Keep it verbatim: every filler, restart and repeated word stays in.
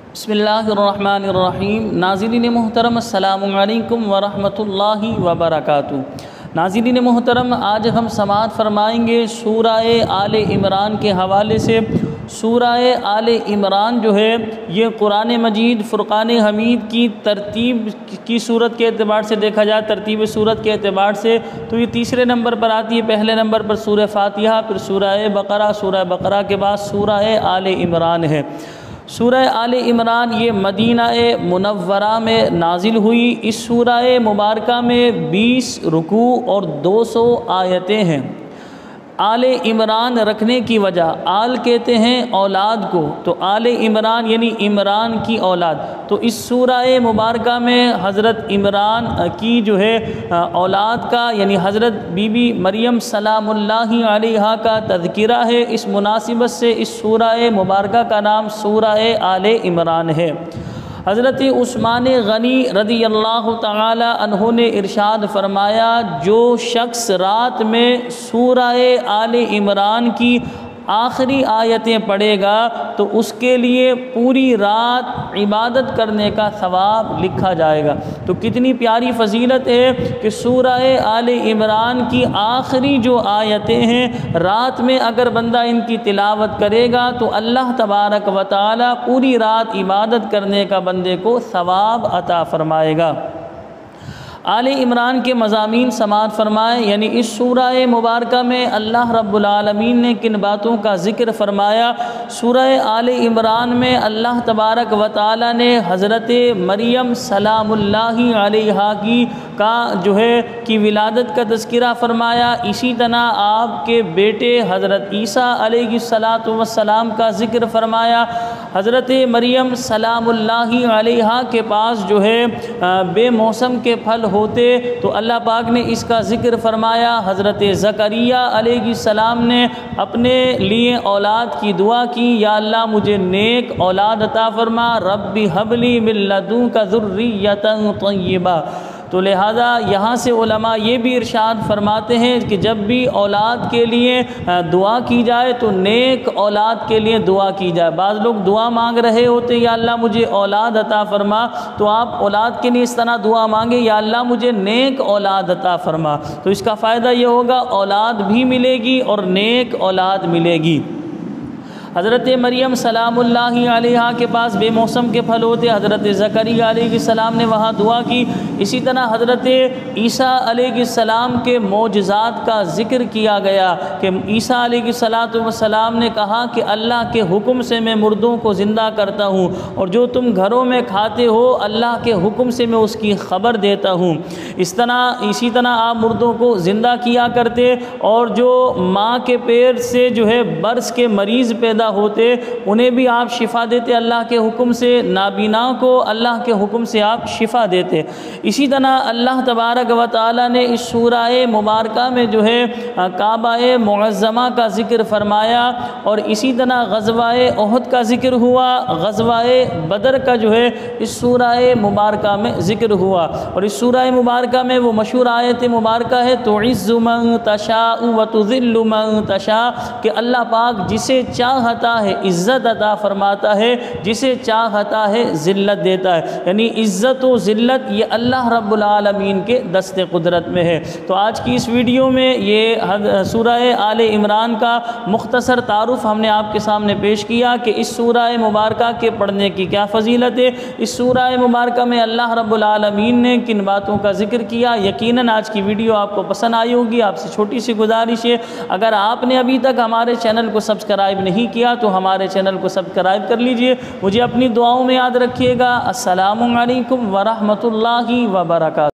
بسم اللہ الرحمن الرحیم۔ ناظرین محترم السلام علیکم ورحمۃ اللہ وبرکاتہ۔ ناظرین محترم، آج ہم سماعت فرمائیں گے سورہ آل عمران کے حوالے سے۔ سورہ آل عمران جو ہے یہ قرآن مجید فرقان حمید کی ترتیب کی صورت کے اعتبار سے دیکھا جائے، ترتیب صورت کے اعتبار سے تو یہ تیسرے نمبر پر آتی ہے۔ پہلے نمبر پر سورہ فاتحہ، پھر سورہ بقرہ، سورہ بقرہ کے بعد سورہ آل عمران ہے۔ سورہ آل عمران یہ مدینہ منورہ میں نازل ہوئی۔ اس سورہ مبارکہ میں بیس رکوع اور دو سو آیتیں ہیں۔ آل عمران رکھنے کی وجہ، آل کہتے ہیں اولاد کو، تو آل عمران یعنی عمران کی اولاد۔ تو اس سورہ مبارکہ میں حضرت عمران کی جو ہے اولاد کا یعنی حضرت بی بی مریم سلام اللہ علیہا کا تذکرہ ہے۔ اس مناسبت سے اس سورہ مبارکہ کا نام سورہ آل عمران ہے۔ حضرت عثمان غنی رضی اللہ تعالی عنہ نے ارشاد فرمایا، جو شخص رات میں سورہ آل عمران کی آخری آیتیں پڑھے گا تو اس کے لیے پوری رات عبادت کرنے کا ثواب لکھا جائے گا۔ تو کتنی پیاری فضیلت ہے کہ سورہ آل عمران کی آخری جو آیتیں ہیں، رات میں اگر بندہ ان کی تلاوت کرے گا تو اللہ تبارک و تعالی پوری رات عبادت کرنے کا بندے کو ثواب عطا فرمائے گا۔ آل عمران کے مضامین سماعت فرمائے، یعنی اس سورہ مبارکہ میں اللہ رب العالمین نے کن باتوں کا ذکر فرمایا۔ سورہ آل عمران میں اللہ تبارک و تعالی نے حضرت مریم سلام اللہ علیہا کی کا جو ہے کی ولادت کا تذکرہ فرمایا۔ اسی طرح آپ کے بیٹے حضرت عیسیٰ علیہ الصلاۃ والسلام کا ذکر فرمایا۔ حضرت مریم سلام اللہ علیہا کے پاس جو ہے بے موسم کے پھل ہوتے تو اللہ پاک نے اس کا ذکر فرمایا۔ حضرت زکریا علیہ السلام نے اپنے لیے اولاد کی دعا کی، یا اللہ مجھے نیک اولاد عطا فرما، رب حب لی من لدنک ذریۃ طیبہ۔ تو لہذا یہاں سے علماء یہ بھی ارشاد فرماتے ہیں کہ جب بھی اولاد کے لیے دعا کی جائے تو نیک اولاد کے لیے دعا کی جائے۔ بعض لوگ دعا مانگ رہے ہوتے یا اللہ مجھے اولاد عطا فرما، تو آپ اولاد کے لیے اس طرح دعا مانگے یا اللہ مجھے نیک اولاد عطا فرما، تو اس کا فائدہ یہ ہوگا اولاد بھی ملے گی اور نیک اولاد ملے گی۔ حضرت مریم سلام اللہ علیہا کے پاس بے موسم کے پھل ہوتے، حضرت زکریا علیہ السلام نے وہاں دعا کی۔ اسی طرح حضرت عیسیٰ علیہ السلام کے معجزات کا ذکر کیا گیا کہ عیسیٰ علیہ الصلاۃ والسلام نے کہا کہ اللہ کے حکم سے میں مردوں کو زندہ کرتا ہوں، اور جو تم گھروں میں کھاتے ہو اللہ کے حکم سے میں اس کی خبر دیتا ہوں۔ اس طرح اسی طرح آپ مردوں کو زندہ کیا کرتے، اور جو ماں کے پیٹ سے جو ہے برس کے مریض پیدا ہوتے انہیں بھی آپ شفا دیتے اللہ کے حکم سے، نابینا کو اللہ کے حکم سے آپ شفا دیتے۔ اسی طرح اللہ تبارک و تعالی نے اس سورہ مبارکہ میں جو ہے کعبہ معظمہ کا ذکر فرمایا، اور اسی طرح غزوہ احد کا ذکر ہوا، غزوہ بدر کا جو ہے اس سورہ مبارکہ میں ذکر ہوا۔ اور اس سورہ مبارکہ میں وہ مشہور آیت مبارکہ ہے تعز من تشاء وتذل من تشاء، کہ اللہ پاک جسے چاہتا ہے عزت عطا فرماتا ہے، جسے چاہتا ہے ذلت دیتا ہے، یعنی عزت و ذلت یہ اللہ رب العالمین کے دست قدرت میں ہے۔ تو آج کی اس ویڈیو میں یہ سورہ آل عمران کا مختصر تعارف ہم نے آپ کے سامنے پیش کیا کہ اس سورہ مبارکہ کے پڑھنے کی کیا فضیلت ہے، اس سورہ مبارکہ میں اللہ رب العالمین نے کن باتوں کا ذکر کیا۔ یقیناً آج کی ویڈیو آپ کو پسند آئی ہوگی۔ آپ سے چھوٹی سی گزارش ہے، اگر آپ نے ابھی تک ہمارے چینل کو سبسکرائب نہیں کیا تو ہمارے چینل کو سبسکرائب کر لیجئے۔ مجھے اپنی دعاؤں میں یاد رکھیے گا۔ السلام علیکم ورحمۃ اللہ وبرکاتہ۔